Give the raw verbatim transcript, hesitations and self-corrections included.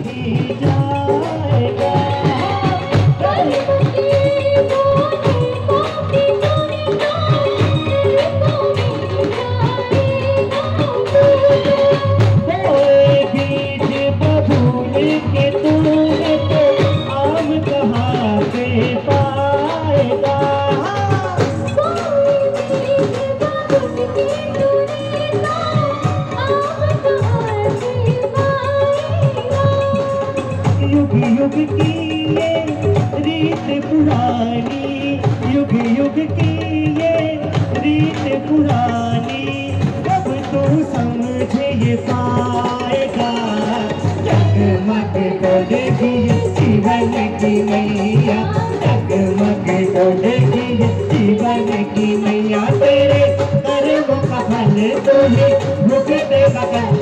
ही जाएगा। कोई बीज बबूल के तूने तो आम कहाँ से पाएगा। युग युग की ये रीत पुरानी, युग युग की ये रीत पुरानी, कब तू समझे ये पाएगा। जगमग करेगी जीवन की मैया, जगमग करेगी जीवन की मैया, तेरे कर्मों का फल तू ही भुगतेगा।